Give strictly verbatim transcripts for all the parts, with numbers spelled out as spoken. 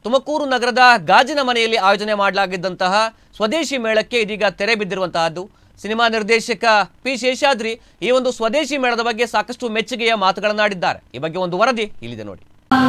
ತುಮಕೂರು ನಗರದ ಗಾಜಿನ ಮನೆಯಲ್ಲಿ ಆಯೋಜನೆ ಮಾಡಲಾಗಿದ್ದಂತಹ ಸ್ವದೇಶಿ ಮೇಳಕ್ಕೆ ಇದೀಗ ತೆರೆ ಬಿದ್ದಿರುವಂತಹದ್ದು. ಸಿನಿಮಾ ನಿರ್ದೇಶಕ ಪಿ ಶೇಷಾದ್ರಿ ಈ ಒಂದು ಸ್ವದೇಶಿ ಮೇಳದ ಬಗ್ಗೆ ಸಾಕಷ್ಟು ಮೆಚ್ಚುಗೆಯ ಮಾತುಗಳನ್ನಾಡಿದ್ದಾರೆ. ಈ ಬಗ್ಗೆ ಒಂದು ವರದಿ ಇಲ್ಲಿದೆ ನೋಡಿ.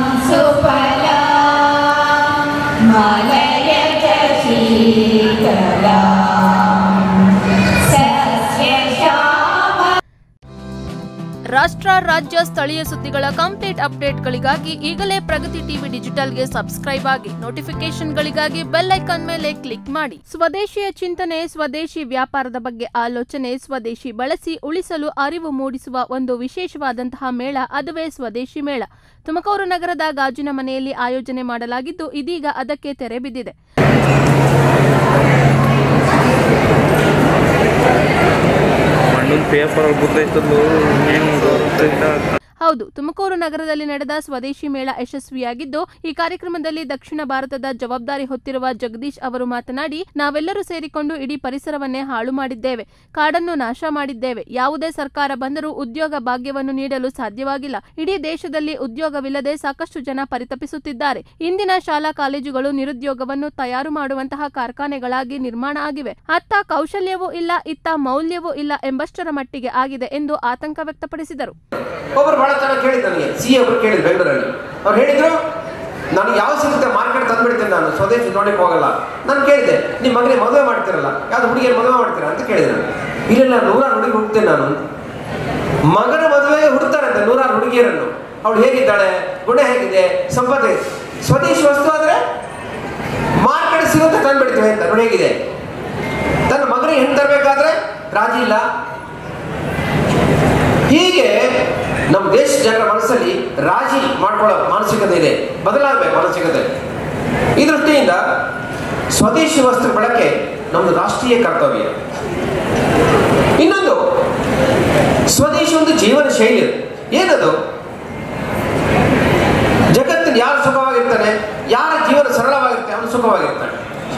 ರಾಷ್ಟ್ರ ರಾಜ್ಯ ಸ್ಥಳೀಯ ಸುದ್ದಿಗಳ ಕಂಪ್ಲೀಟ್ ಅಪ್ಡೇಟ್ಗಳಿಗಾಗಿ ಈಗಲೇ ಪ್ರಗತಿ ಟಿವಿ ಡಿಜಿಟಲ್ಗೆ ಸಬ್ಸ್ಕ್ರೈಬ್ ಆಗಿ, ನೋಟಿಫಿಕೇಶನ್ಗಳಿಗಾಗಿ ಬೆಲ್ ಐಕಾನ್ ಮೇಲೆ ಕ್ಲಿಕ್ ಮಾಡಿ. ಸ್ವದೇಶಿಯ ಚಿಂತನೆ, ಸ್ವದೇಶಿ ವ್ಯಾಪಾರದ ಬಗ್ಗೆ ಆಲೋಚನೆ, ಸ್ವದೇಶಿ ಬಳಸಿ ಉಳಿಸಲು ಅರಿವು ಮೂಡಿಸುವ ಒಂದು ವಿಶೇಷವಾದಂತಹ ಮೇಳ, ಅದುವೇ ಸ್ವದೇಶಿ ಮೇಳ. ತುಮಕೂರು ನಗರದ ಗಾಜಿನ ಮನೆಯಲ್ಲಿ ಆಯೋಜನೆ ಮಾಡಲಾಗಿದ್ದು ಇದೀಗ ಅದಕ್ಕೆ ತೆರೆ ಬಿದ್ದಿದೆ. ಹೌದು, ತುಮಕೂರು ನಗರದಲ್ಲಿ ನಡೆದ ಸ್ವದೇಶಿ ಮೇಳ ಯಶಸ್ವಿಯಾಗಿದ್ದು, ಈ ಕಾರ್ಯಕ್ರಮದಲ್ಲಿ ದಕ್ಷಿಣ ಭಾರತದ ಜವಾಬ್ದಾರಿ ಹೊತ್ತಿರುವ ಜಗದೀಶ್ ಅವರು ಮಾತನಾಡಿ, ನಾವೆಲ್ಲರೂ ಸೇರಿಕೊಂಡು ಇಡೀ ಪರಿಸರವನ್ನೇ ಹಾಳು ಮಾಡಿದ್ದೇವೆ, ಕಾಡನ್ನು ನಾಶ ಮಾಡಿದ್ದೇವೆ. ಯಾವುದೇ ಸರ್ಕಾರ ಬಂದರೂ ಉದ್ಯೋಗ ಭಾಗ್ಯವನ್ನು ನೀಡಲು ಸಾಧ್ಯವಾಗಿಲ್ಲ. ಇಡೀ ದೇಶದಲ್ಲಿ ಉದ್ಯೋಗವಿಲ್ಲದೆ ಸಾಕಷ್ಟು ಜನ ಪರಿತಪಿಸುತ್ತಿದ್ದಾರೆ. ಇಂದಿನ ಶಾಲಾ ಕಾಲೇಜುಗಳು ನಿರುದ್ಯೋಗವನ್ನು ತಯಾರು ಮಾಡುವಂತಹ ಕಾರ್ಖಾನೆಗಳಾಗಿ ನಿರ್ಮಾಣ ಆಗಿವೆ. ಅತ್ತ ಕೌಶಲ್ಯವೂ ಇಲ್ಲ, ಇತ್ತ ಮೌಲ್ಯವೂ ಇಲ್ಲ ಎಂಬಷ್ಟರ ಮಟ್ಟಿಗೆ ಆಗಿದೆ ಎಂದು ಆತಂಕ ವ್ಯಕ್ತಪಡಿಸಿದರು. ಸಿ ಅವರು ಕೇಳಿದ್ರು ಬೆಂಗಳೂರಲ್ಲಿ, ಅವ್ರು ಹೇಳಿದ್ರು ನಾನು ಯಾವ ಸಿಗುತ್ತೆ ಮಾರ್ಕೆಟ್ ತಂದ್ಬಿಡ್ತೇನೆ, ನಾನು ಸ್ವದೇಶಿ ನೋಡಕ್ಕೆ ಹೋಗಲ್ಲ. ನಾನು ಕೇಳಿದೆ, ನಿಮ್ಮ ಮಗನಿಗೆ ಮದುವೆ ಮಾಡ್ತಿರಲ್ಲ, ಯಾವ್ದು ಹುಡುಗಿಯರು ಮದುವೆ ಮಾಡ್ತೀರಾ ಅಂತ ಕೇಳಿದೆ. ಇಲ್ಲ, ನೂರಾರು ಹುಡುಗಿ ಹುಡುಕ್ತೇನೆ ನಾನು. ಮಗನ ಮದುವೆಗೆ ಹುಡುಕ್ತಾರಂತೆ ನೂರಾರು ಹುಡುಗಿಯರನ್ನು. ಅವಳು ಹೇಗಿದ್ದಾಳೆ, ಗುಣ ಹೇಗಿದೆ, ಸಂಪತ್ತು, ಸ್ವದೇಶಿ ವಸ್ತು ಆದ್ರೆ ಮಾರ್ಕೆಟ್ ಸಿಗುತ್ತೆ ತಂದ್ಬಿಡ್ತೇವೆ ಅಂತ. ನೋಡಿ ಹೇಗಿದೆ, ತನ್ನ ಮಗನಿಗೆ ಹೆಣ್ಣು ತರಬೇಕಾದ್ರೆ ರಾಜಿ ಇಲ್ಲ. ಹೀಗೆ ನಮ್ಮ ದೇಶ ಜನರ ಮನಸ್ಸಲ್ಲಿ ರಾಜಿ ಮಾಡ್ಕೊಳ್ಳೋ ಮಾನಸಿಕತೆ ಇದೆ, ಬದಲಾಗಬೇಕು ಮಾನಸಿಕತೆ. ಈ ದೃಷ್ಟಿಯಿಂದ ಸ್ವದೇಶಿ ವಸ್ತು ಬಳಕೆ ನಮ್ಮದು ರಾಷ್ಟ್ರೀಯ ಕರ್ತವ್ಯ. ಇನ್ನೊಂದು, ಸ್ವದೇಶಿ ಒಂದು ಜೀವನ ಶೈಲಿ. ಏನದು? ಜಗತ್ತಿನ ಯಾರು ಸುಖವಾಗಿರ್ತಾನೆ, ಯಾರ ಜೀವನ ಸರಳವಾಗಿರ್ತಾನೆ ಅವನು ಸುಖವಾಗಿರ್ತಾನೆ.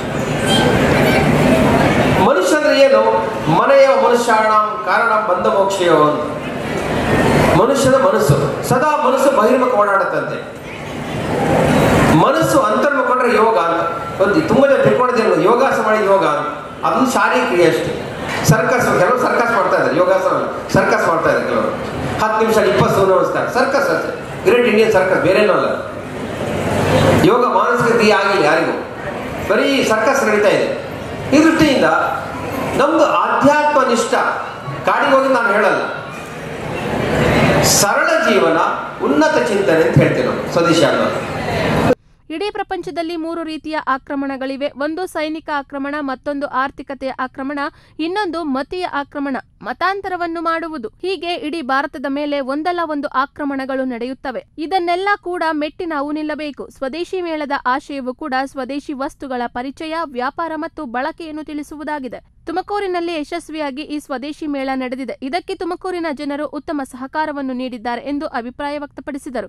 ಮನುಷ್ಯ ಅಂದ್ರೆ ಏನು? ಮನೆಯ ಮನುಷ್ಯಾಣ ಕಾರಣ ಬಂದ ಮೋಕ್ಷಯೋ ಅಂತ. ಮನುಷ್ಯನ ಮನಸ್ಸು ಸದಾ ಮನಸ್ಸು ಬಹಿರ್ಮುಖ ಓಡಾಡುತ್ತಂತೆ. ಮನಸ್ಸು ಅಂತರ್ಮುಖ ಯೋಗ ಅಂತ ಒಂದು ತುಂಬ ಜನ ತಿಳ್ಕೊಂಡಿದ್ದೇನೆ. ಯೋಗಾಸ ಮಾಡಿದ ಯೋಗ ಅಂತ, ಅದೊಂದು ಶಾರೀರಿಕ ಕ್ರಿಯೆ ಅಷ್ಟೇ. ಸರ್ಕಸ್, ಕೆಲವರು ಸರ್ಕಸ್ ಮಾಡ್ತಾ ಇದ್ದಾರೆ, ಯೋಗಾಸನ ಸರ್ಕಸ್ ಮಾಡ್ತಾ ಇದ್ದಾರೆ ಕೆಲವರು. ಹತ್ತು ನಿಮಿಷ ಇಪ್ಪತ್ತು ಸೂರ್ಯ ನಮಸ್ಕಾರ ಸರ್ಕಸ್ ಅಷ್ಟೇ. ಗ್ರೇಟ್ ಇಂಡಿಯನ್ ಸರ್ಕಸ್ ಬೇರೇನೂ ಅಲ್ಲ. ಯೋಗ ಮಾನಸಿಕ ಕ್ರಿಯೆ ಆಗಿಲ್ಲ ಯಾರಿಗೂ, ಬರೀ ಸರ್ಕಸ್ ನಡೀತಾ ಇದೆ. ಈ ದೃಷ್ಟಿಯಿಂದ ನಮ್ದು ಆಧ್ಯಾತ್ಮ ನಿಷ್ಠ. ಕಾಡಿಗೆ ಹೋಗಿ ನಾನು ಹೇಳಲ್ಲ, ಸರಳ ಜೀವನ, ಉನ್ನತ ಚಿಂತನೆ ಅಂತ ಹೇಳ್ತೇವೆ ನಾವು ಸ್ವದೇಶಿ ಆಂದೋಲನ. ಇಡೀ ಪ್ರಪಂಚದಲ್ಲಿ ಮೂರು ರೀತಿಯ ಆಕ್ರಮಣಗಳಿವೆ. ಒಂದು ಸೈನಿಕ ಆಕ್ರಮಣ, ಮತ್ತೊಂದು ಆರ್ಥಿಕತೆಯ ಆಕ್ರಮಣ, ಇನ್ನೊಂದು ಮತೀಯ ಆಕ್ರಮಣ, ಮತಾಂತರವನ್ನು ಮಾಡುವುದು. ಹೀಗೆ ಇಡೀ ಭಾರತದ ಮೇಲೆ ಒಂದಲ್ಲ ಒಂದು ಆಕ್ರಮಣಗಳು ನಡೆಯುತ್ತವೆ. ಇದನ್ನೆಲ್ಲ ಕೂಡ ಮೆಟ್ಟಿ ನಾವು ನಿಲ್ಲಬೇಕು. ಸ್ವದೇಶಿ ಮೇಳದ ಆಶಯವು ಕೂಡ ಸ್ವದೇಶಿ ವಸ್ತುಗಳ ಪರಿಚಯ, ವ್ಯಾಪಾರ ಮತ್ತು ಬಳಕೆಯನ್ನು ತಿಳಿಸುವುದಾಗಿದೆ. ತುಮಕೂರಿನಲ್ಲಿ ಯಶಸ್ವಿಯಾಗಿ ಈ ಸ್ವದೇಶಿ ಮೇಳ ನಡೆದಿದೆ. ಇದಕ್ಕೆ ತುಮಕೂರಿನ ಜನರು ಉತ್ತಮ ಸಹಕಾರವನ್ನು ನೀಡಿದ್ದಾರೆ ಎಂದು ಅಭಿಪ್ರಾಯ ವ್ಯಕ್ತಪಡಿಸಿದರು.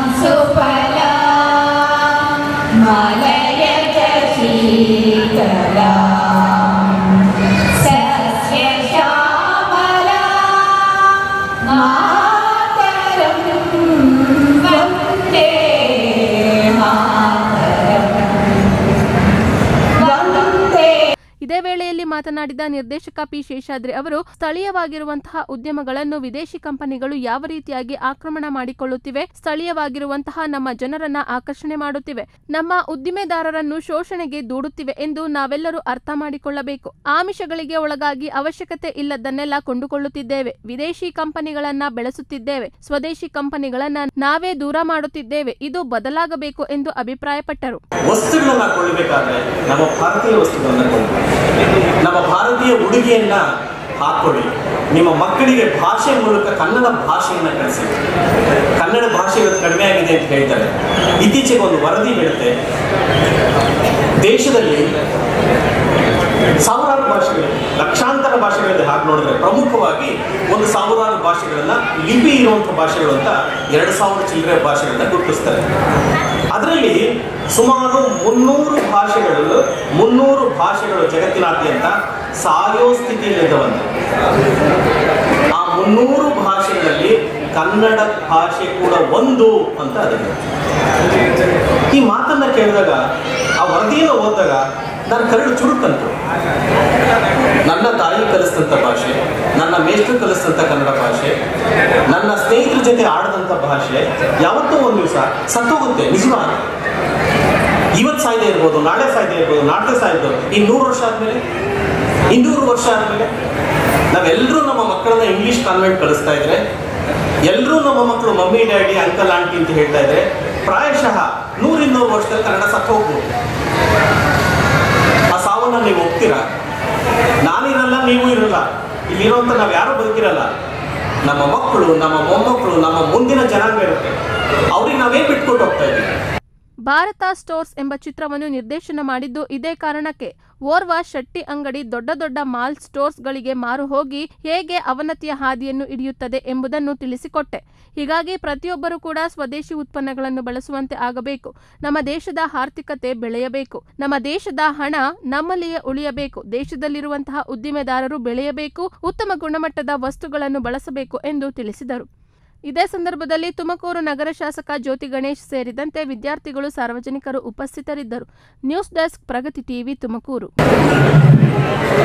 ಇದೇ ವೇಳೆಯಲ್ಲಿ ಮಾತನಾಡಿದ ನಿರ್ದೇಶಕ ಪಿ ಶೇಷಾದ್ರಿ ಅವರು, ಸ್ಥಳೀಯವಾಗಿರುವಂತಹ ಉದ್ಯಮಗಳನ್ನು ವಿದೇಶಿ ಕಂಪನಿಗಳು ಯಾವ ರೀತಿಯಾಗಿ ಆಕ್ರಮಣ ಮಾಡಿಕೊಳ್ಳುತ್ತಿವೆ, ಸ್ಥಳೀಯವಾಗಿರುವಂತಹ ನಮ್ಮ ಜನರನ್ನ ಆಕರ್ಷಣೆ ಮಾಡುತ್ತಿವೆ, ನಮ್ಮ ಉದ್ದಿಮೆದಾರರನ್ನು ಶೋಷಣೆಗೆ ದೂಡುತ್ತಿವೆ ಎಂದು ನಾವೆಲ್ಲರೂ ಅರ್ಥ ಮಾಡಿಕೊಳ್ಳಬೇಕು. ಆಮಿಷಗಳಿಗೆ ಒಳಗಾಗಿ ಅವಶ್ಯಕತೆ ಇಲ್ಲದನ್ನೆಲ್ಲ ಕೊಂಡುಕೊಳ್ಳುತ್ತಿದ್ದೇವೆ. ವಿದೇಶಿ ಕಂಪನಿಗಳನ್ನ ಬೆಳೆಸುತ್ತಿದ್ದೇವೆ, ಸ್ವದೇಶಿ ಕಂಪನಿಗಳನ್ನ ನಾವೇ ದೂರ ಮಾಡುತ್ತಿದ್ದೇವೆ. ಇದು ಬದಲಾಗಬೇಕು ಎಂದು ಅಭಿಪ್ರಾಯಪಟ್ಟರು. ವಸ್ತುಗಳನ್ನ ಕೊಳ್ಳಬೇಕಾದ್ರೆ ನಮ್ಮ ಭಾರತೀಯ ವಸ್ತುಗಳನ್ನ ಕೊಳ್ಳಬೇಕು. ನಮ್ಮ ಭಾರತೀಯ ಉಡುಗೆಯನ್ನ ಹಾಕೊಳ್ಳಿ. ನಿಮ್ಮ ಮಕ್ಕಳಿಗೆ ಭಾಷೆ ಮೂಲಕ ಕನ್ನಡ ಭಾಷೆಯನ್ನು ಕಲಿಸಿ. ಕನ್ನಡ ಭಾಷೆ ಇವತ್ತು ಕಡಿಮೆ ಆಗಿದೆ ಅಂತ ಹೇಳ್ತಾರೆ. ಇತ್ತೀಚೆಗೆ ಒಂದು ವರದಿ ಹೇಳುತ್ತೆ, ದೇಶದಲ್ಲಿ ಸಾವಿರಾರು ಭಾಷೆಗಳು, ಲಕ್ಷಾಂತರ ಭಾಷೆಗಳಲ್ಲಿ ಹಾಗೆ ನೋಡಿದ್ರೆ ಪ್ರಮುಖವಾಗಿ ಒಂದು ಸಾವಿರಾರು ಭಾಷೆಗಳನ್ನ ಲಿಪಿ ಇರುವಂಥ ಭಾಷೆಗಳು ಅಂತ ಎರಡು ಸಾವಿರ ಚಿಲ್ಲರೆ ಭಾಷೆಗಳನ್ನ ಗುರುತಿಸ್ತಾರೆ. ಅದರಲ್ಲಿ ಸುಮಾರು ಮುನ್ನೂರು ಭಾಷೆಗಳು ಮುನ್ನೂರು ಭಾಷೆಗಳು ಜಗತ್ತಿನಾದ್ಯಂತ ಸಾಯೋ ಸ್ಥಿತಿಯಲ್ಲಿದ್ದವಂತೆ. ಆ ಮುನ್ನೂರು ಭಾಷೆಗಳಲ್ಲಿ ಕನ್ನಡ ಭಾಷೆ ಕೂಡ ಒಂದು ಅಂತ ಅದಕ್ಕೆ. ಈ ಮಾತನ್ನ ಕೇಳಿದಾಗ, ಆ ವರದಿಯನ್ನು ಓದಿದಾಗ ನಾನು ಕರಡು ಚುರುಕಂತು. ನನ್ನ ತಾಯಿ ಕಲಿಸಿದಂಥ ಭಾಷೆ, ನನ್ನ ಮೇಷ್ಟ್ರು ಕಲಿಸಿದಂಥ ಕನ್ನಡ ಭಾಷೆ, ನನ್ನ ಸ್ನೇಹಿತರ ಜೊತೆ ಆಡದಂಥ ಭಾಷೆ ಯಾವತ್ತೂ ಒಂದು ದಿವಸ ಸತ್ತೋಗುತ್ತೆ. ನಿಜವಾದ ಇವತ್ತು ಸಾಯ್ದೆ ಇರ್ಬೋದು, ನಾಳೆ ಸಾಯ್ದೆ ಇರ್ಬೋದು, ನಾಡ್ದೆ ಸಾಯ್ದು ಇನ್ನೂರು ವರ್ಷ ಆದ್ಮೇಲೆ, ಇನ್ನೂರು ವರ್ಷ ಆದ್ಮೇಲೆ ನಾವೆಲ್ಲರೂ ನಮ್ಮ ಮಕ್ಕಳನ್ನ ಇಂಗ್ಲಿಷ್ ಕಾನ್ವೆಂಟ್ ಕಳಿಸ್ತಾ ಇದ್ರೆ, ಎಲ್ಲರೂ ನಮ್ಮ ಮಕ್ಕಳು ಮಮ್ಮಿ ಡ್ಯಾಡಿ ಅಂಕಲ್ ಆಂಟಿ ಅಂತ ಹೇಳ್ತಾ ಇದ್ರೆ, ಪ್ರಾಯಶಃ ನೂರಿನ್ನೂರು ವರ್ಷದಲ್ಲಿ ಕನ್ನಡ ಸತ್ತು ಹೋಗ್ಬೋದು. ಆ ಸಾವನ್ನ ನೀವು ಒಪ್ತೀರಾ? ನಾನಿರಲ್ಲ, ನೀವು ಇರಲ್ಲ, ಇಲ್ಲಿರುವಂತ ನಾವ್ ಯಾರು ಬದುಕಿರಲ್ಲ. ನಮ್ಮ ಮಕ್ಕಳು, ನಮ್ಮ ಮೊಮ್ಮಕ್ಕಳು, ನಮ್ಮ ಮುಂದಿನ ಜನಾಂಗ ಇರುತ್ತೆ. ಅವ್ರಿಗೆ ನಾವೇನ್ ಬಿಟ್ಕೊಟ್ಟು ಹೋಗ್ತಾ ಇದ್ದೀವಿ? ಭಾರತ ಸ್ಟೋರ್ಸ್ ಎಂಬ ಚಿತ್ರವನ್ನು ನಿರ್ದೇಶನ ಮಾಡಿದ್ದು ಇದೇ ಕಾರಣಕ್ಕೆ. ಓರ್ವ ಶೆಟ್ಟಿ ಅಂಗಡಿ ದೊಡ್ಡ ದೊಡ್ಡ ಮಾಲ್ ಸ್ಟೋರ್ಸ್ಗಳಿಗೆ ಮಾರು ಹೋಗಿ ಹೇಗೆ ಅವನತಿಯ ಹಾದಿಯನ್ನು ಹಿಡಿಯುತ್ತದೆ ಎಂಬುದನ್ನು ತಿಳಿಸಿಕೊಟ್ಟೆ. ಹೀಗಾಗಿ ಪ್ರತಿಯೊಬ್ಬರೂ ಕೂಡ ಸ್ವದೇಶಿ ಉತ್ಪನ್ನಗಳನ್ನು ಬಳಸುವಂತೆ ಆಗಬೇಕು. ನಮ್ಮ ದೇಶದ ಆರ್ಥಿಕತೆ ಬೆಳೆಯಬೇಕು. ನಮ್ಮ ದೇಶದ ಹಣ ನಮ್ಮಲ್ಲಿಯೇ ಉಳಿಯಬೇಕು. ದೇಶದಲ್ಲಿರುವಂತಹ ಉದ್ದಿಮೆದಾರರು ಬೆಳೆಯಬೇಕು. ಉತ್ತಮ ಗುಣಮಟ್ಟದ ವಸ್ತುಗಳನ್ನು ಬಳಸಬೇಕು ಎಂದು ತಿಳಿಸಿದರು. ಇದೇ ಸಂದರ್ಭದಲ್ಲಿ ತುಮಕೂರು ನಗರ ಶಾಸಕ ಜ್ಯೋತಿ ಗಣೇಶ್ ಸೇರಿದಂತೆ ವಿದ್ಯಾರ್ಥಿಗಳು, ಸಾರ್ವಜನಿಕರು ಉಪಸ್ಥಿತರಿದ್ದರು. News desk, Pragati TV, Tumakuru.